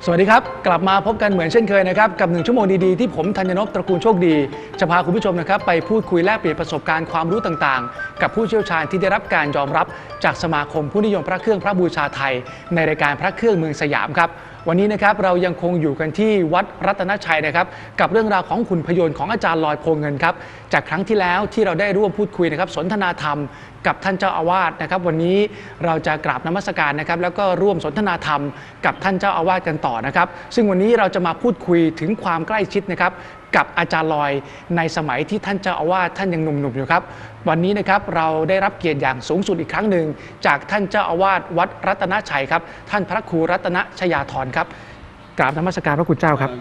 สวัสดีครับกลับมาพบกันเหมือนเช่นเคยนะครับกับ1 ชั่วโมงดีๆที่ผมธัญนพตระกูลโชคดีจะพาคุณผู้ชมนะครับไปพูดคุยแลกเปลี่ยนประสบการณ์ความรู้ต่างๆกับผู้เชี่ยวชาญที่ได้รับการยอมรับจากสมาคมผู้นิยมพระเครื่องพระบูชาไทยในรายการพระเครื่องเมืองสยามครับวันนี้นะครับเรายังคงอยู่กันที่วัดรัตนชัยนะครับกับเรื่องราวของหุ่นพยนต์ของอาจารย์ลอยโพเงินครับจากครั้งที่แล้วที่เราได้ร่วมพูดคุยนะครับสนทนาธรรมกับท่านเจ้าอาวาสนะครับวันนี้เราจะกราบนมัสการนะครับแล้วก็ร่วมสนทนาธรรมกับท่านเจ้าอาวาสกันต่อนะครับซึ่งวันนี้เราจะมาพูดคุยถึงความใกล้ชิดนะครับกับอาจารย์ลอยในสมัยที่ท่านเจ้าอาวาสท่านยังหนุ่มๆอยู่ครับวันนี้นะครับเราได้รับเกียรติอย่างสูงสุดอีกครั้งหนึ่งจากท่านเจ้าอาวาสวัดรัตนชัยครับท่านพระครูรัตนชยาธรครับกราบนมัสการพระคุณเจ้าครับ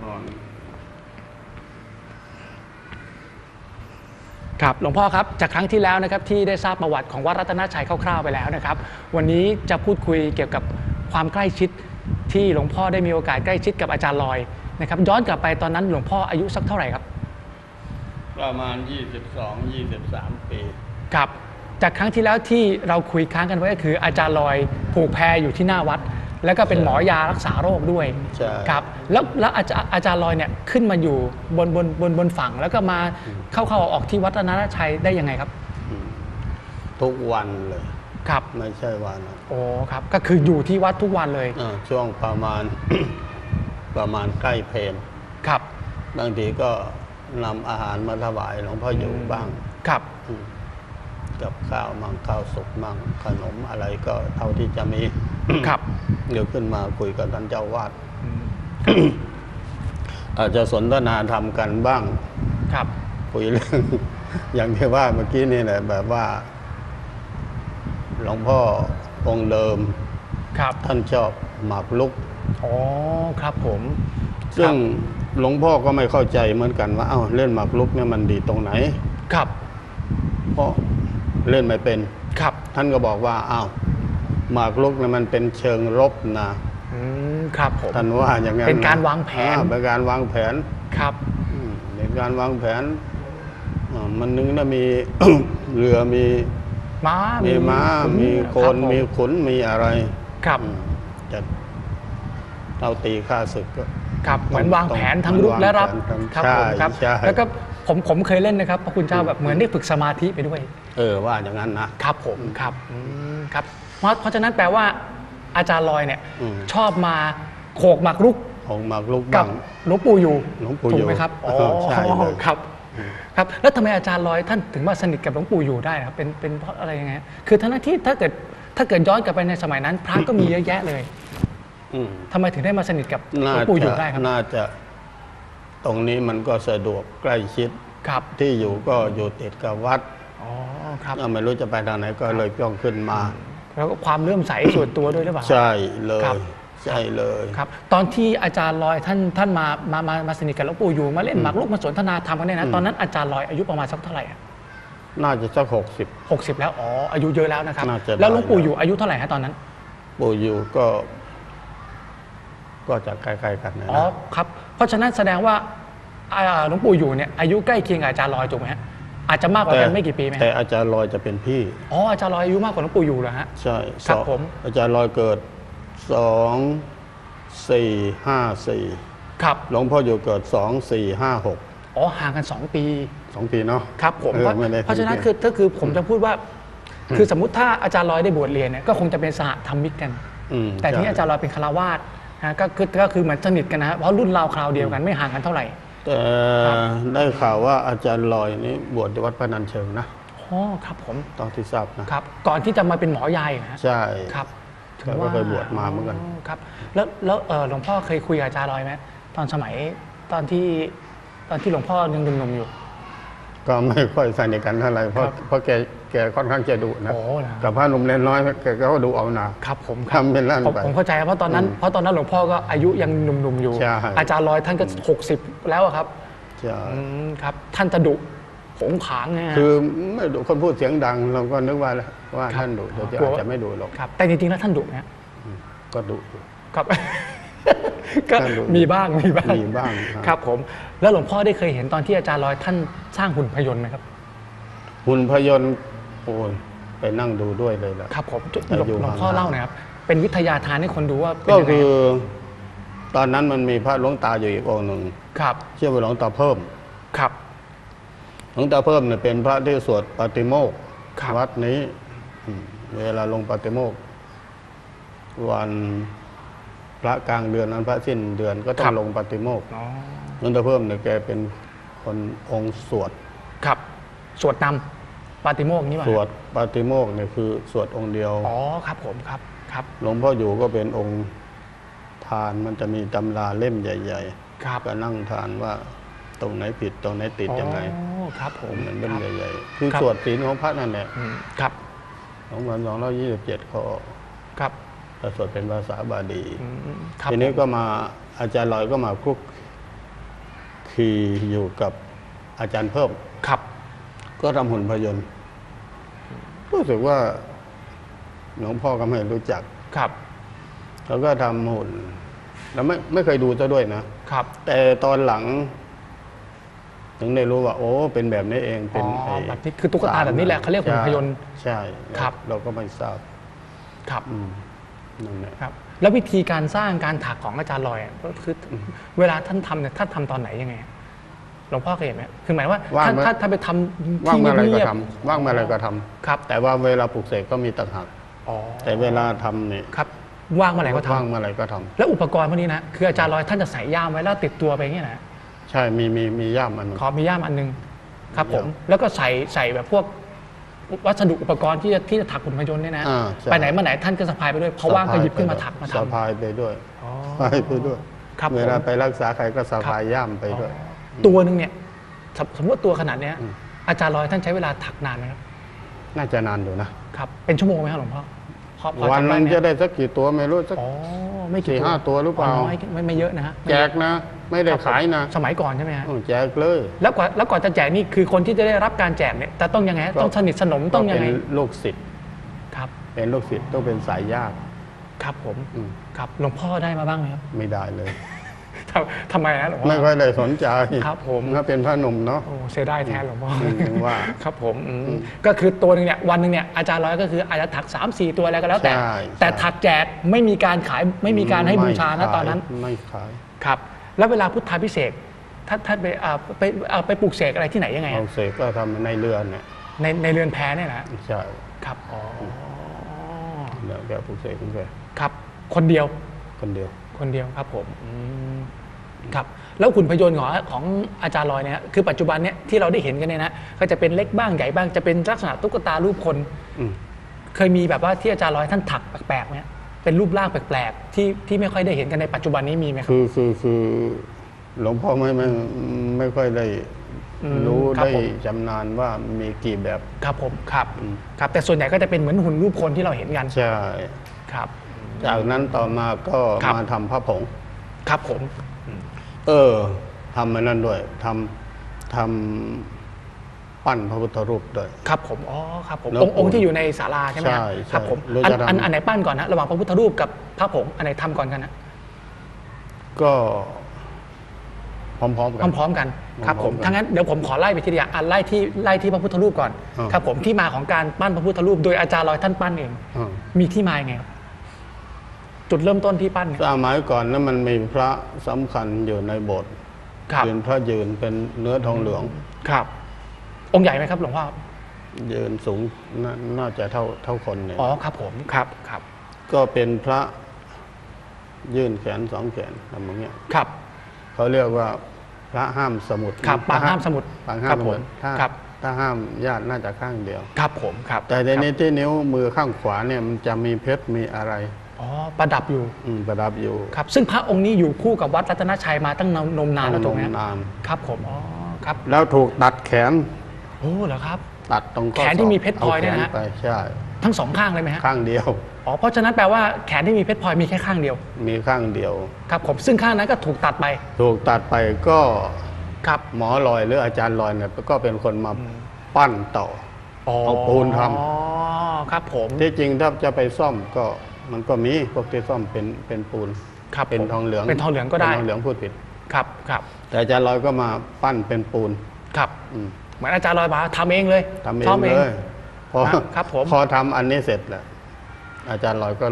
ครับหลวงพ่อครับจากครั้งที่แล้วนะครับที่ได้ทราบประวัติของวัดรัตนชัยคร่าวๆไปแล้วนะครับวันนี้จะพูดคุยเกี่ยวกับความใกล้ชิดที่หลวงพ่อได้มีโอกาสใกล้ชิดกับอาจารย์ลอยนะครับย้อนกลับไปตอนนั้นหลวงพ่ออายุสักเท่าไหร่ครับประมาณ22-23 ปีครับจากครั้งที่แล้วที่เราคุยค้างกันไว้ก็คืออาจารย์ลอยผูกแพอยู่ที่หน้าวัดแล้วก็เป็นหมอยารักษาโรคด้วยครับแล้วอาจารย์ลอยเนี่ยขึ้นมาอยู่บนฝั่งแล้วก็มาเข้าออกที่วัดรัตนชัยได้ยังไงครับทุกวันเลยครับไม่ใช่วันโอ้ครับก็คืออยู่ที่วัดทุกวันเลยช่วงประมาณ ใกล้เพลครับบางทีก็นำอาหารมาถวายหลวงพ่ออยู่บ้างครับกับข้าวมั่งข้าวสุกมั่งขนมอะไรก็เท่าที่จะมีครับเดี๋ยวขึ้นมาคุยกับท่านเจ้าวาดอาจจะสนทนาธรรมกันบ้างครับคุยเรื่อง อย่างที่ว่าเมื่อกี้นี่แหละแบบว่าหลวงพ่อองค์เดิมครับท่านชอบหมากรุกอ๋อครับผมซึ่งหลวงพ่อก็ไม่เข้าใจเหมือนกันว่าเล่นหมากรุกเนี่ยมันดีตรงไหนครับเพราะเล่นไม่เป็นครับท่านก็บอกว่าหมากรุกเนี่ยมันเป็นเชิงรบนะครับผมท่านว่าอย่างนั้นเป็นการวางแผนเป็นการวางแผนครับในการวางแผนมันนึงนะมี เรือมีม้ามีโคนมีขุนมีอะไรครับจะเราตีข้าศึกก็ครับเหมือนวางแผนทั้งรุกและรับครับผมครับแล้วก็ผมเคยเล่นนะครับพระคุณเจ้าแบบเหมือนได้ฝึกสมาธิไปด้วยว่าอย่างนั้นนะครับผมครับครับเพราะฉะนั้นแปลว่าอาจารย์ลอยเนี่ยชอบมาโขกหมากรุกกับหลวงปู่อยู่ถูกไหมครับอ๋อใช่เลยครับครับแล้วทำไมอาจารย์ลอยท่านถึงมาสนิทกับหลวงปู่อยู่ได้ครับเป็นเพราะอะไรยังไงคือทั้งที่ถ้าเกิดย้อนกลับไปในสมัยนั้นพระก็มีเยอะแยะเลยทำไมถึงได้มาสนิทกับหลวงปู่อยู่ได้ครับน่าจะตรงนี้มันก็สะดวกใกล้ชิดครับที่อยู่ก็อยู่ติดกับวัดอ๋อครับไม่รู้จะไปทางไหนก็เลยย่องขึ้นมาแล้วก็ความเลื่อมใสส่วนตัวด้วยหรือเปล่าใช่เลยใช่เลยครับตอนที่อาจารย์ลอยท่านมาสนิทกับหลวงปู่อยู่มาเล่นหมากรุกมาสนทนาธรรมกันเนี่ยนะตอนนั้นอาจารย์ลอยอายุประมาณสักเท่าไหร่น่าจะสัก 60แล้วอายุเยอะแล้วนะครับแล้วหลวงปู่อยู่อายุเท่าไหร่ฮะตอนนั้นปู่อยู่ก็จะใกล้ๆกันนะครับเพราะฉะนั้นแสดงว่าหลวงปู่อยู่เนี่ยอายุใกล้เคียงกับอาจารย์ลอยถูกไหมฮะอาจจะมากกว่ากันไม่กี่ปีไหมแต่อาจารย์ลอยจะเป็นพี่อาจารย์ลอยอายุมากกว่าหลวงปู่อยู่เหรอฮะใช่ครับผมอาจารย์ลอยเกิด2454 ครับหลวงพ่ออยู่เกิด2456 ห่างกัน2 ปีเนาะครับผมเพราะฉะนั้นคือผมจะพูดว่าคือสมมุติถ้าอาจารย์ลอยได้บวชเรียนเนี่ยก็คงจะเป็นสหธรรมิกกันแต่ที่อาจารย์ลอยเป็นฆราวาสก็คือเหมือนสนิทกันนะเพราะรุ่นราวคราวเดียวกันไม่ห่างกันเท่าไหร่แต่ได้ข่าวว่าอาจารย์ลอยนี้บวชที่วัดพนัญเชิงนะครับผมตอนที่ทราบนะครับก่อนที่จะมาเป็นหมอยายนะใช่ครับถึงว่าเคยบวชมาเหมือนกันครับแล้วหลวงพ่อเคยคุยกับอาจารย์ลอยไหมตอนสมัยตอนที่หลวงพ่อยังหนุ่มๆอยู่ก็ไม่ค่อยสนิทกันเท่าไหร่เพราะแกค่อนข้างจะดุนะกับพระหนุ่มเล่นน้อยแกก็ดุเอานะครับผมทำเป็นลั่นไปผมเข้าใจเพราะตอนนั้นหลวงพ่อก็อายุยังหนุ่มๆอยู่อาจารย์ลอยท่านก็60แล้วครับครับท่านจะดุโผงผางเนี่ยคือไม่ดุคนพูดเสียงดังเราก็นึกว่าท่านดุแต่อาจจะไม่ดุหรอกครับแต่จริงๆแล้วท่านดุนะก็ดุครับก็มีบ้างครับผมแล้วหลวงพ่อได้เคยเห็นตอนที่อาจารย์ลอยท่านสร้างหุ่นพยนต์ไหมครับหุ่นพยนต์ไปนั่งดูด้วยเลยแหละครับผมหลวงพ่อเล่าหน่อยครับเป็นวิทยาทานให้คนดูว่าก็คือตอนนั้นมันมีพระหลวงตาอยู่อีกองค์หนึ่งครับชื่อว่าหลวงตาเพิ่มครับหลวงตาเพิ่มเนี่ยเป็นพระที่สวดปาฏิโมกข์ครับวัดนี้เวลาลงปาฏิโมกข์วันพระกลางเดือนนั้นพระสิ้นเดือนก็ต้องลงปาฏิโมกข์อ๋อหลวงตาเพิ่มเนี่ยแกเป็นคนองค์สวดครับสวดนำปาฏิโมกข์นี่ป่ะสวดปาฏิโมกข์เนี่ยคือสวดองค์เดียวอ๋อครับผมครับครับหลวงพ่ออยู่ก็เป็นองค์ทานมันจะมีตำราเล่มใหญ่ครับๆก็นั่งทานว่าตรงไหนผิดตรงไหนติดยังไงอ๋อครับผมมันเล่มครับใหญ่ๆคือครับสวดศีลของพระนั่นแหละครับ 2227เขาครับจะสวดเป็นภาษาบาลีครับทีนี้ผมก็มาอาจารย์ลอยก็มาคลุกคลีอยู่กับอาจารย์เพิ่มครับก็ทำหุ่นพยนต์รู้สึกว่าหลวงพ่อก็ไม่รู้จักครับแล้วก็ทำหุ่นแล้วไม่เคยดูซะด้วยนะครับแต่ตอนหลัง ถึงได้รู้ว่า โอ้เป็นแบบนี้เองเป็นอ๋อไอ้แบบนี้คือตุ๊กตาแบบนี้แหละเขาเรียกหุ่นพยนต์ใช่ครับเราก็ไม่ทราบครับนั่นแหละครับ แล้ววิธีการสร้างการถักของอาจารย์ลอยก็คือเวลาท่านทำเนี่ยท่านทำตอนไหนยังไงหลวงพ่อเคยเห็นไหมคือหมายว่าท่านไปทำว่างที่เมื่อไรก็เงียบทำว่างเมื่อไรก็ทำครับแต่ว่าเวลาปลุกเสกก็มีต่างหากอ๋อแต่เวลาทำเนี่ยครับว่างเมื่อไหร่ก็ทำว่างเมื่อไรก็ทำแล้วอุปกรณ์พวกนี้นะคืออาจารย์ลอยท่านจะใส่ย่ามไว้แล้วติดตัวไปอย่างเงี้ยนะใช่มีย่ามอันหนึงขอมีย่ามอันนึงครับผมย่ามแล้วก็ใส่แบบพวกวัสดุอุปกรณ์ที่จะถักหุ่นพยนต์เนี่ยนะใช่ไปไหนมาไหนท่านก็สะพายไปด้วยเพราะว่างก็หยิบขึ้นมาถักมาสะทำพายไปด้วยอ๋อสะพายไปด้วยครับเวลาผมไปรักษาใครก็สะพายย่ามไปด้วยตัวหนึ่งเนี่ยสมมติว่าตัวขนาดเนี้ยอาจารย์ลอยท่านใช้เวลาถักนานไหมครับน่าจะนานอยู่นะครับเป็นชั่วโมงไหมครับหลวงพ่อพอวันจำนึได้งไหมจะได้สักกี่ตัวไม่รู้สักอ๋อไม่กี่ 4-5ตัวหรือเปล่าน้อยไม่เยอะนะฮะแจกนะ ไม่ได้ขายนะสมัยก่อนใช่ไหมฮะแจกเลยแล้วก่อนจะแจกนี่คือคนที่จะได้รับการแจกเนี่ยแต่ต้องยังไงฮะต้องสนิทสนมต้องยังไงเป็นลูกศิษย์ครับเป็นลูกศิษย์ต้องเป็นสายญาติครับผมอืมครับหลวงพ่อได้มาบ้างไหมครับไม่ได้เลยทำไมนะหลวงพ่อไม่ค่อยได้สนใจครับผมถ้าเป็นพระหนุ่มเนาะโอ้เสียดายแทนหลวงพ่อถึงว่าครับผมก็คือตัวหนึงเนี่ยวันหนึ่งเนี่ยอาจารย์ร้อยก็คืออาจจะถัก 3-4 ตัวอะไรก็แล้วแต่ใช่แต่ถักแจกไม่มีการขายไม่มีการให้บูชานะไม่ขยตอนนั้นไม่ขายครับแล้วเวลาพุทธาพิเศษกท่านไปปลูกเสกอะไรที่ไหนยังไงเอาเสกก็ทำในเรือนเนี่ยในเรือนแพเนี่ยนะใช่ครับอ๋อเดี๋ยวแกปลุกเสกขึ้นไปครับคนเดียวคนเดียวคนเดียวครับผมครับแล้วหุ่นพยนต์ของอาจารย์ลอยเนี่ยคือปัจจุบันเนี่ยที่เราได้เห็นกันเนี่ยนะก็จะเป็นเล็กบ้างใหญ่บ้างจะเป็นลักษณะตุ๊กตารูปคนอืมเคยมีแบบว่าที่อาจารย์ลอยท่านถักแปลกๆไหมเป็นรูปร่างแปลกๆที่ไม่ค่อยได้เห็นกันในปัจจุบันนี้มีไหมครับคือหลวงพ่อไม่ค่อยได้รู้ครับได้ผมจำนานว่ามีกี่แบบครับผมครับครับแต่ส่วนใหญ่ก็จะเป็นเหมือนหุ่นรูปคนที่เราเห็นกันใช่ครับจากนั้นต่อมาก็ครับมาทำพระผงครับผมทำมันนั่นด้วยทำปั้นพระพุทธรูปด้วยครับผมอ๋อครับผมแล้วองค์ที่อยู่ในศาลาใช่ไหมฮะใช่ครับผมรู้จะทำอันไหนปั้นก่อนนะระหว่างพระพุทธรูปกับพระผงอันไหนทำก่อนกันนะก็พร้อมๆกันพร้อมๆกันครับผมพร้อมๆกันถ้างั้นเดี๋ยวผมขอไล่ไปทีเดียวไล่ที่พระพุทธรูปก่อนอ่าครับผมที่มาของการปั้นพระพุทธรูปโดยอาจารย์ลอยท่านปั้นเองอ่ามีที่มายังไงครับจุดเริ่มต้นที่ปั้นเนี่ยสมัยก่อนนั้นมันมีพระสำคัญอยู่ในโบสถ์ครับยืนพระยืนเป็นเนื้อทองเหลืองครับ องค์ใหญ่ไหมครับหลวงพ่อยืนสูงน่าจะเท่าคนเนี่ยอ๋อครับผมครับครับก็เป็นพระยื่นแขน2 แขนทำอย่างเงี้ยครับเขาเรียกว่าพระห้ามสมุดครับปางห้ามสมุดปางคห้ารัมบสผมุมดถ้าครับถ้าห้ามญาติน่าจะข้างเดียวครับผมครับแต่ในนี้ที่นิ้วมือข้างขวาเนี่ยมันจะมีเพชรมีอะไรอ๋อประดับอยู่ประดับอยู่ครับซึ่งพระองค์นี้อยู่คู่กับวัดรัตนชัยมาตั้งนมนานแล้วถูกไหมนานครับผมอ๋อครับแล้วถูกตัดแขนโอ้เหรอครับตัดตรงข้อแขนที่มีเพชรพลอยเนี่ยนะฮะอาแขไปใช่ทั้งสองข้างเลยไหมฮะข้างเดียวอ๋อเพราะฉะนั้นแปลว่าแขนที่มีเพชรพลอยมีแค่ข้างเดียวมีข้างเดียวครับผมซึ่งข้างนั้นก็ถูกตัดไปถูกตัดไปก็ครับหมอลอยหรืออาจารย์ลอยเนี่ยก็เป็นคนมาปั้นต่อ เอาปูนทำอ๋อครับผมที่จริงถ้าจะไปซ่อมก็มันก็มีพวกที่ซ่อมเป็นปูนครับเป็นผมทองเหลืองเป็นทองเหลืองก็ได้เป็นทองเหลืองพูดผิดครับครับแต่อาจารย์ลอยก็มาปั้นเป็นปูนครับอืมเหมือนอาจารย์ลอยมาทำเองเลยทำเอซ่งเลยพอครับผมพอทำอันนี้เสร็จแล้วอาจารย์ลอยก็เลย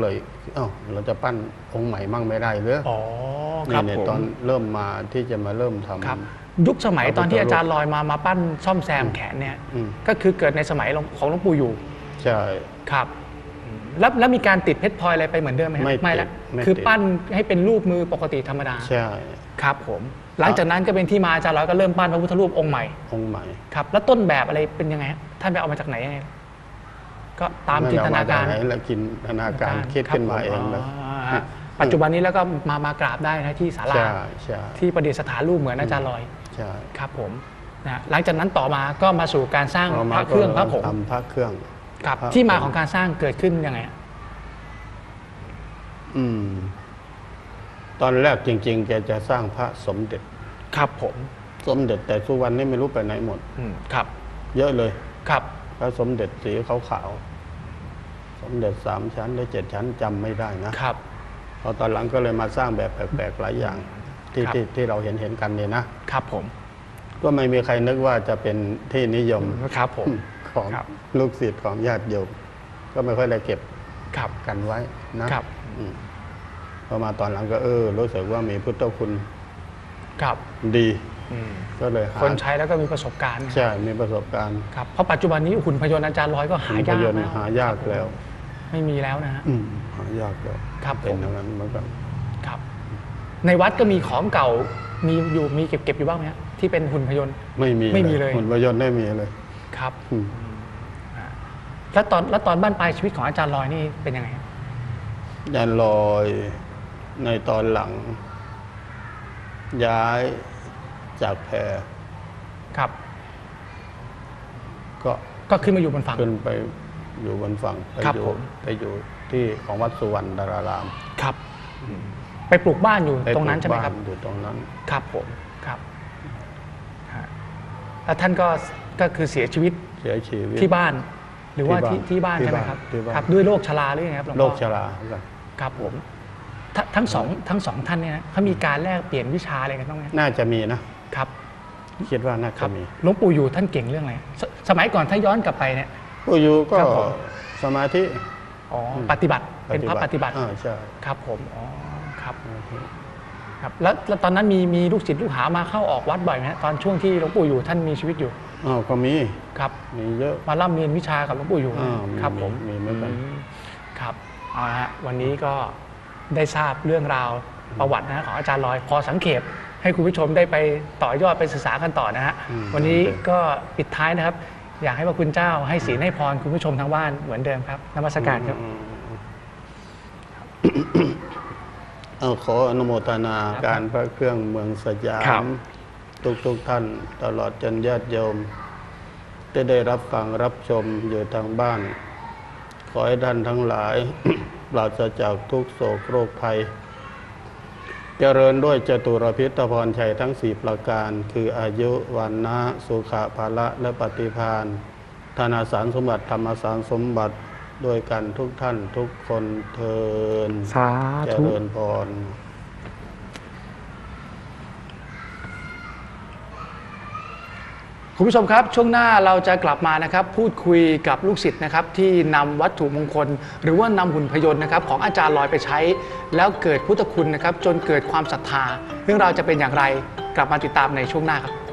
เราจะปั้นองค์ใหม่มั่งไม่ได้หรืออ๋อครับเนี่ยผมตอนเริ่มมาที่จะมาเริ่มทำครับยุคสมัยตอนที่อาจารย์ลอยมาปั้นซ่อมแซมแขนเนี่ยอืมก็คือเกิดในสมัยของหลวงปู่อยู่ใช่ครับแล้วมีการติดเพชรพลอยอะไรไปเหมือนเดิมไหมครับไม่ติดไม่ละไม่ติดคือปั้นให้เป็นรูปมือปกติธรรมดาใช่ครับผมหลังจากนั้นก็เป็นที่มาอาจารย์ลอยก็เริ่มปั้นพระพุทธรูปองค์ใหม่องค์ใหม่ครับแล้วต้นแบบอะไรเป็นยังไงฮะท่านไปเอามาจากไหนยังไงก็ตามจินตนาการไม่ได้เอมจไหแล้วจินตนาการคิดขึ้นมาเองแล้วฮะปัจจุบันนี้แล้วก็มากราบได้นะที่ศาลาใช่ใช่ที่ประดิษฐานรูปเหมือนอาจารย์ลอยใช่ครับผมนะหลังจากนั้นต่อมาก็มาสู่การสร้างาพมาระเครื่องพระผงทำพระเครื่องครับพระที่มาของการสร้างเกิดขึ้นยังไงฮะอืมตอนแรกจริงๆแกจะสร้างพระสมเด็จครับผมสมเด็จแต่สุวรรณนี่ไม่รู้ไปไหนหมดครับเยอะเลยครับพระสมเด็จสีขาวๆสมเด็จ3 ชั้นหรือ7 ชั้นจำไม่ได้นะครับ พอตอนหลังก็เลยมาสร้างแบบแปลกๆหลายอย่างที่ครับที่เราเห็นกันเนี่ยนะครับผมก็ไม่มีใครนึกว่าจะเป็นที่นิยมครับผมของครับลูกศิษย์ของญาติโยมก็ไม่ค่อยได้เก็บครับกันไว้นะครับ อืมพอมาตอนหลังก็รู้สึกว่ามีพุทธคุณครับดีอืมก็เลยหาคนใช้แล้วก็มีประสบการณ์ใช่มีประสบการณ์ครับเพราะปัจจุบันนี้หุ่นพยนต์อาจารย์ลอยก็หายากหุ่นพยนต์แล้วหายากแล้วไม่มีแล้วนะฮะหายากแล้วครับเป็นผมอย่างนั้นมันก็ครับ ในวัดก็มีของเก่ามีเก็บอยู่บ้างไหมฮะที่เป็นหุ่นพยนต์ไม่มีไม่มีเลยหุ่นพยนต์ไม่มีเลยครับอืมแล้วตอนบ้านปลายชีวิตของอาจารย์ลอยนี่เป็นยังไงฮะยันลอยในตอนหลัง ย้ายจากแพครับก็ก็ขึ้นมาอยู่บนฝั่งขึ้นไปอยู่บนฝั่งไปครับอยู่ผมไปอยู่ที่ของวัดสุวรรณดารารามครับไปปลูกบ้านอยู่ตรงนั้นใช่ไหมครับปลูกานอยู่ตรงนั้นครับผมครับฮะแล้วท่านก็คือเสียชีวิตเสียชีวิตที่บ้าน หรือว่าที่บ้านที่ใช่ไหมบ้านครับที่บ้านครับด้วยโรคชราหรือยังไงครับหลวงโรพ่คอชราครับครับผมทั้งสองท่านเนี่ยนะเขามีการแลกเปลี่ยนวิชาอะไรกันบ้างไหมน่าจะมีนะครับ คิดว่าน่าคจะรับมีหลวงปู่อยู่ท่านเก่งเรื่องอะไรสมัยก่อนถ้าย้อนกลับไปเนี่ยผู้อยู่ก็ครับผมสมาธิอ๋อปฏิบัติเป็นพระปฏิบัติใช่ครับผมอ๋อครับครับแล้วตอนนั้นมีลูกศิษย์ลูกหามาเข้าออกวัดบ่อยไหมฮะตอนช่วงที่หลวงปู่อยู่ท่านมีชีวิตอยู่ก็มีครับมีเยอะมาร่ำเรียนวิชากับหลวงปู่อยู่ ครับผมมีเหมือนกันครับเอาละฮะวันนี้ก็ได้ทราบเรื่องราวประวัตินะของอาจารย์ลอยพอสังเขปให้คุณผู้ชมได้ไปต่อยอดไปศึกษากันต่อนะฮะวันนี้ก็ปิดท้ายนะครับ อยากให้พระคุณเจ้าให้ศีลให้พรคุณผู้ชมทางบ้านเหมือนเดิมครับนมัสการครับขออนุโมทนาการพระเครื่องเมืองสยาครับมทุกท่านตลอดจนญาติโยมได้รับฟังรับชมอยู่ทางบ้าน ขอให้ท่านทั้งหลาย ปราศจากทุกโศกโรคภัย เจริญด้วยจตุรพิธพรชัยทั้ง4ประการ คืออายุวันนะสุขภาละและปฏิภาณธนาสารสมบัติธรรมสารสมบัติด้วยกันทุกท่านทุกคนเทินสาเจธุริญพรคุณผู้ชมครับช่วงหน้าเราจะกลับมานะครับพูดคุยกับลูกศิษย์นะครับที่นำวัตถุมงคล หรือว่านำหุ่นพยนต์นะครับของอาจารย์ลอยไปใช้ แล้วเกิดพุทธคุณนะครับจนเกิดความศรัทธาเรื่องราวจะเป็นอย่างไรกลับมาติดตามในช่วงหน้าครับ